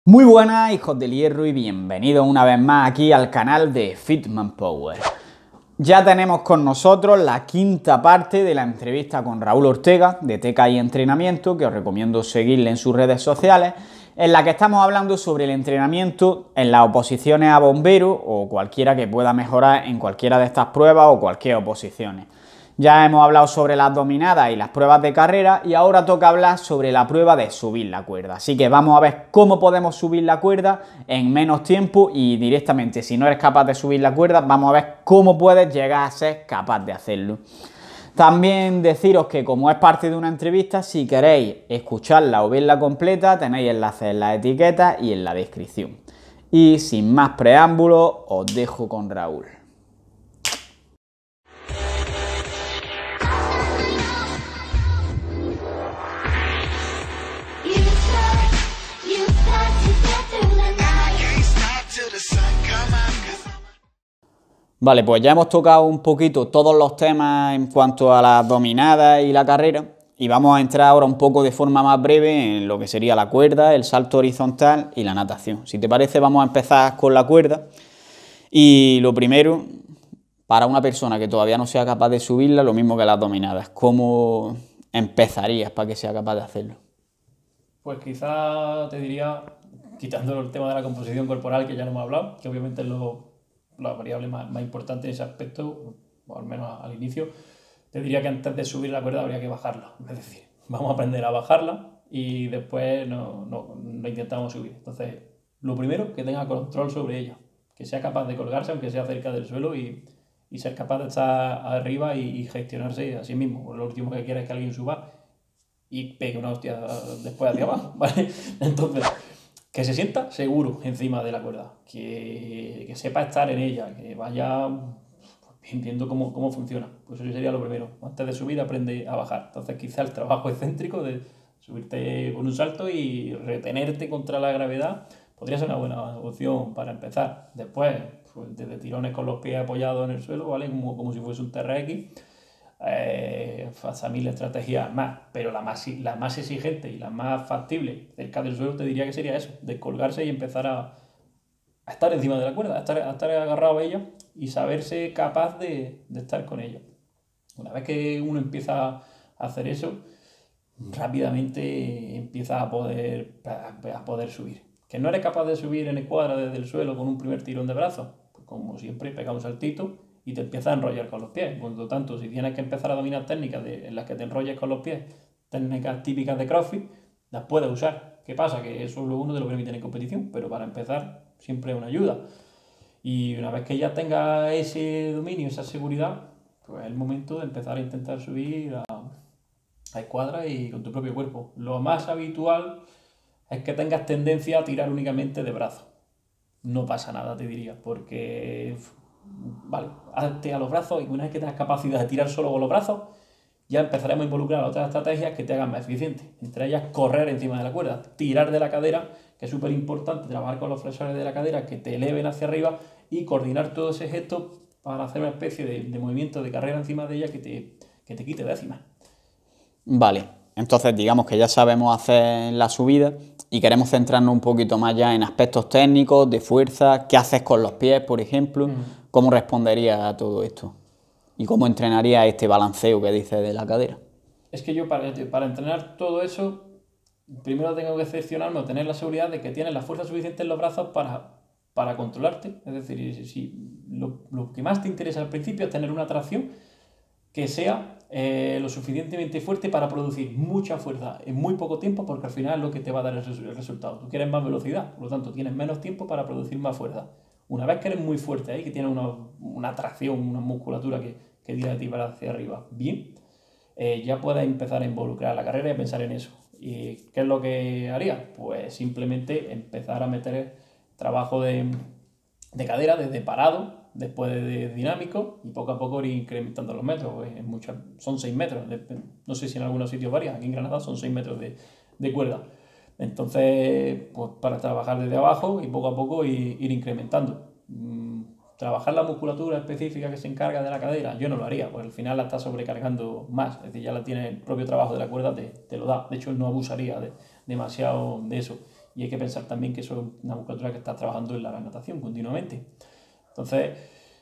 Muy buenas, hijos del hierro, y bienvenidos una vez más aquí al canal de Fitman Power. Ya tenemos con nosotros la quinta parte de la entrevista con Raúl Ortega de TKI Entrenamiento, que os recomiendo seguirle en sus redes sociales, en la que estamos hablando sobre el entrenamiento en las oposiciones a bomberos o cualquiera que pueda mejorar en cualquiera de estas pruebas o cualquier oposiciones. Ya hemos hablado sobre las dominadas y las pruebas de carrera y ahora toca hablar sobre la prueba de subir la cuerda. Así que vamos a ver cómo podemos subir la cuerda en menos tiempo y directamente, si no eres capaz de subir la cuerda, vamos a ver cómo puedes llegar a ser capaz de hacerlo. También deciros que como es parte de una entrevista, si queréis escucharla o verla completa, tenéis enlaces en las etiquetas y en la descripción. Y sin más preámbulos, os dejo con Raúl. Vale, pues ya hemos tocado un poquito todos los temas en cuanto a las dominadas y la carrera y vamos a entrar ahora un poco de forma más breve en lo que sería la cuerda, el salto horizontal y la natación. Si te parece, vamos a empezar con la cuerda y lo primero, para una persona que todavía no sea capaz de subirla, lo mismo que las dominadas, ¿cómo empezarías para que sea capaz de hacerlo? Pues quizá te diría, quitando el tema de la composición corporal que ya no hemos hablado, que obviamente es la variable más importante en ese aspecto, o al menos al inicio, te diría que antes de subir la cuerda habría que bajarla. Es decir, vamos a aprender a bajarla y después no intentamos subir. Entonces, lo primero, que tenga control sobre ella, que sea capaz de colgarse aunque sea cerca del suelo y ser capaz de estar arriba y gestionarse a sí mismo. Lo último que quiere es que alguien suba y pegue una hostia después hacia abajo, ¿vale? Entonces, que se sienta seguro encima de la cuerda, que sepa estar en ella, que vaya viendo cómo funciona. Pues eso sería lo primero. Antes de subir, aprende a bajar. Entonces, quizá el trabajo excéntrico de subirte con un salto y retenerte contra la gravedad podría ser una buena opción para empezar. Después, pues, desde tirones con los pies apoyados en el suelo, ¿vale? Como si fuese un TRX. Hasta 1000 estrategias más, pero la más exigente y la más factible cerca del suelo te diría que sería eso, descolgarse y empezar a estar encima de la cuerda, a estar agarrado a ella y saberse capaz de estar con ella. Una vez que uno empieza a hacer eso, rápidamente empieza a poder subir. ¿Que no eres capaz de subir en escuadra desde el suelo con un primer tirón de brazos? Pues como siempre, pega un saltito y te empiezas a enrollar con los pies. Por lo tanto, si tienes que empezar a dominar técnicas en las que te enrolles con los pies, técnicas típicas de CrossFit, las puedes usar. ¿Qué pasa? Que eso luego no te lo permiten en competición, pero para empezar siempre es una ayuda. Y una vez que ya tengas ese dominio, esa seguridad, pues es el momento de empezar a intentar subir a escuadra y con tu propio cuerpo. Lo más habitual es que tengas tendencia a tirar únicamente de brazos. No pasa nada, te diría, porque vale, hazte a los brazos y una vez que tengas capacidad de tirar solo con los brazos, ya empezaremos a involucrar otras estrategias que te hagan más eficiente. Entre ellas, correr encima de la cuerda, tirar de la cadera, que es súper importante, trabajar con los flexores de la cadera que te eleven hacia arriba y coordinar todo ese gesto para hacer una especie de movimiento de carrera encima de ella que te quite décimas. Vale, entonces digamos que ya sabemos hacer la subida y queremos centrarnos un poquito más ya en aspectos técnicos, de fuerza, qué haces con los pies, por ejemplo, cómo responderías a todo esto y cómo entrenarías este balanceo que dices de la cadera. Es que yo para entrenar todo eso, primero tengo que excepcionarme o tener la seguridad de que tienes la fuerza suficiente en los brazos para controlarte. Es decir, si lo que más te interesa al principio es tener una tracción que sea lo suficientemente fuerte para producir mucha fuerza en muy poco tiempo, porque al final es lo que te va a dar el resultado. Tú quieres más velocidad, por lo tanto tienes menos tiempo para producir más fuerza. Una vez que eres muy fuerte ahí, que tienes una tracción, una musculatura que tira de ti para hacia arriba, bien, ya puedes empezar a involucrar la carrera y a pensar en eso. ¿Y qué es lo que haría? Pues simplemente empezar a meter trabajo de cadera desde parado, después de dinámico, y poco a poco ir incrementando los metros. Son 6 metros, no sé si en algunos sitios varía, aquí en Granada son 6 metros de cuerda. Entonces, pues para trabajar desde abajo y poco a poco ir incrementando. Trabajar la musculatura específica que se encarga de la cadera, yo no lo haría, porque al final la está sobrecargando más, es decir, ya la tiene el propio trabajo de la cuerda, te lo da. De hecho, no abusaría demasiado de eso. y hay que pensar también que eso es una musculatura que está trabajando en la natación continuamente. Entonces,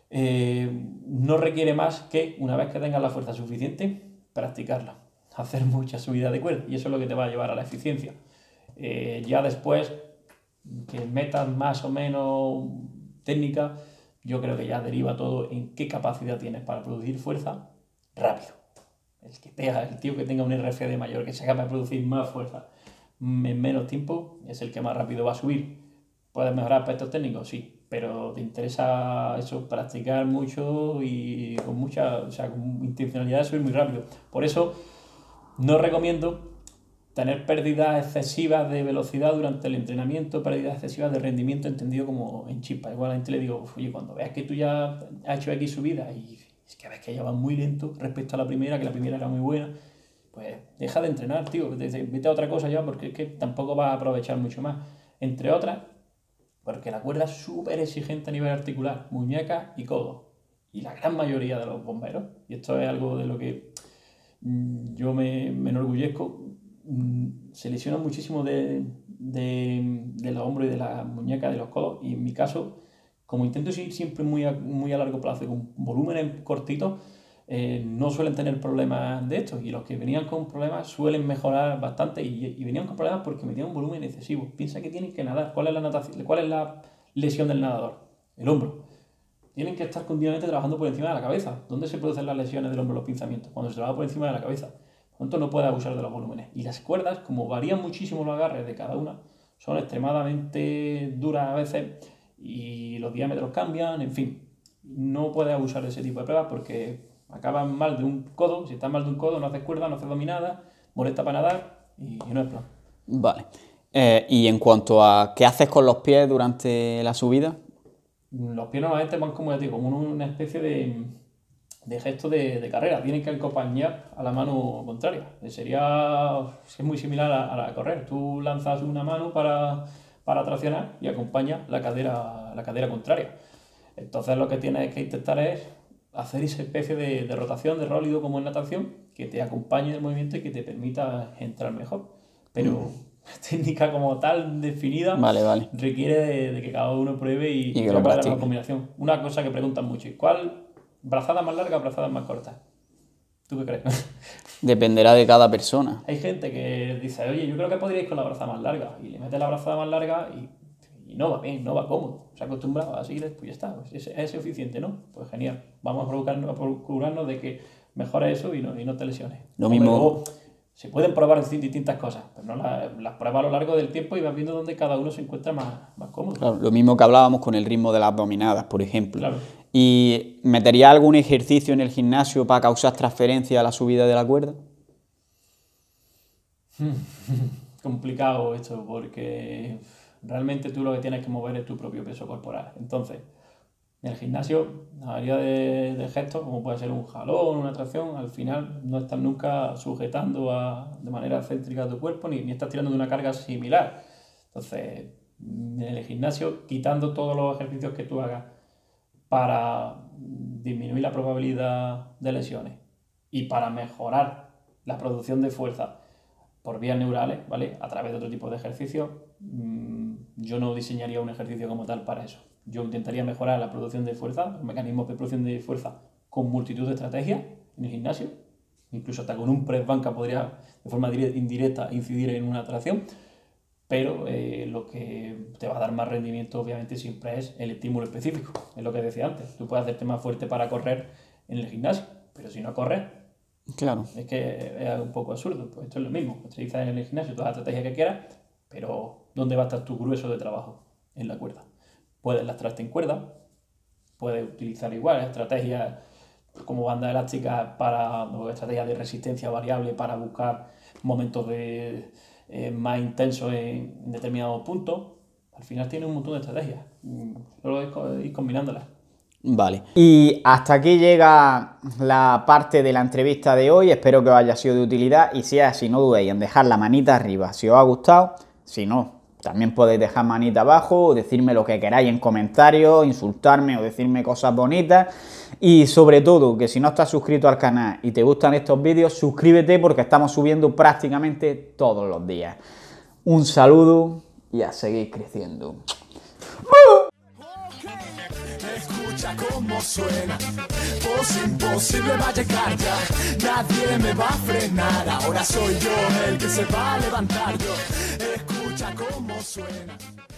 no requiere más que, una vez que tengas la fuerza suficiente, practicarla, hacer mucha subida de cuerda, y eso es lo que te va a llevar a la eficiencia. Ya después, que metas más o menos técnica, yo creo que ya deriva todo en qué capacidad tienes para producir fuerza rápido. El tío que tenga un RFD mayor, que sea capaz de producir más fuerza en menos tiempo, es el que más rápido va a subir. ¿Puedes mejorar aspectos técnicos? Sí, pero te interesa eso, practicar mucho y con con intencionalidad de subir muy rápido. Por eso no recomiendo tener pérdidas excesivas de velocidad durante el entrenamiento, pérdidas excesivas de rendimiento entendido como en chispa. Igual a la gente le digo, oye, cuando veas que tú ya has hecho X subida y es que ves que ya vas muy lento respecto a la primera, que la primera era muy buena, pues deja de entrenar, tío, vete a otra cosa ya, porque es que tampoco vas a aprovechar mucho más. Entre otras, porque la cuerda es súper exigente a nivel articular, muñeca y codo. Y la gran mayoría de los bomberos, y esto es algo de lo que yo me enorgullezco, se lesionan muchísimo de los hombros y de las muñecas, de los codos, y en mi caso, como intento ir siempre muy a largo plazo y con volúmenes cortitos, no suelen tener problemas de estos, y los que venían con problemas suelen mejorar bastante, y venían con problemas porque metían un volumen excesivo. Piensa que tienen que nadar. ¿Cuál es la lesión del nadador? El hombro. Tienen que estar continuamente trabajando por encima de la cabeza. ¿Dónde se producen las lesiones del hombro, los pinzamientos? Cuando se trabaja por encima de la cabeza. Por lo tanto, no puede abusar de los volúmenes. Y las cuerdas, como varían muchísimo los agarres de cada una, son extremadamente duras a veces y los diámetros cambian, en fin. No puedes abusar de ese tipo de pruebas porque acaban mal de un codo. Si estás mal de un codo, no haces cuerda, no haces dominada, molesta para nadar y no es plan. Vale. Y en cuanto a qué haces con los pies durante la subida. Los pies normalmente van como ya digo, como una especie de gesto de carrera. Tienen que acompañar a la mano contraria. Es muy similar a la correr. Tú lanzas una mano para traccionar y acompaña la cadera contraria. Entonces lo que tienes que intentar es hacer esa especie de rotación, de rólido como en natación, que te acompañe en el movimiento y que te permita entrar mejor. Pero técnica como tal definida Vale. requiere de que cada uno pruebe y que lo practique. la combinación. Una cosa que preguntan mucho, ¿cuál brazada más larga o brazada más corta? ¿Tú qué crees? Dependerá de cada persona. Hay gente que dice, oye, yo creo que podríais con la brazada más larga, y le mete la brazada más larga y no va bien, no va cómodo. Se ha acostumbrado a seguir, pues ya está, pues es suficiente, ¿no? Pues genial, vamos a procurarnos de que mejore eso y no te lesiones. Lo mismo. Luego, se pueden probar distintas cosas, pero no las pruebas a lo largo del tiempo y vas viendo dónde cada uno se encuentra más cómodo. Claro, lo mismo que hablábamos con el ritmo de las dominadas, por ejemplo. Claro. ¿Y metería algún ejercicio en el gimnasio para causar transferencia a la subida de la cuerda? Complicado esto, porque realmente tú lo que tienes que mover es tu propio peso corporal. Entonces, en el gimnasio, la mayoría de gestos, como puede ser un jalón, una tracción, al final no estás nunca sujetando de manera céntrica a tu cuerpo, ni estás tirando de una carga similar. Entonces, en el gimnasio, quitando todos los ejercicios que tú hagas para disminuir la probabilidad de lesiones y para mejorar la producción de fuerza por vías neurales, ¿vale? A través de otro tipo de ejercicios, yo no diseñaría un ejercicio como tal para eso. Yo intentaría mejorar la producción de fuerza, los mecanismos de producción de fuerza con multitud de estrategias en el gimnasio, incluso hasta con un press banca podría de forma indirecta incidir en una tracción, pero lo que te va a dar más rendimiento obviamente siempre es el estímulo específico, es lo que decía antes. Tú puedes hacerte más fuerte para correr en el gimnasio, pero si no corres, claro, es que es un poco absurdo. Pues esto es lo mismo, utilizas en el gimnasio toda la estrategia que quieras, pero ¿dónde va a estar tu grueso de trabajo? En la cuerda. Puedes lastrarte en cuerda, puedes utilizar igual estrategias como banda elástica o estrategias de resistencia variable para buscar momentos más intensos en determinados puntos. Al final tiene un montón de estrategias, solo es ir combinándolas. Vale. Y hasta aquí llega la parte de la entrevista de hoy. Espero que os haya sido de utilidad y si es así, no dudéis en dejar la manita arriba si os ha gustado. Si no, también podéis dejar manita abajo o decirme lo que queráis en comentarios, insultarme o decirme cosas bonitas. Y sobre todo, que si no estás suscrito al canal y te gustan estos vídeos, suscríbete porque estamos subiendo prácticamente todos los días. Un saludo y y a seguir creciendo. Escucha cómo suena, voz imposible va a llegar ya, nadie me va a frenar, ahora soy yo el que se va a levantar yo, escucha cómo suena.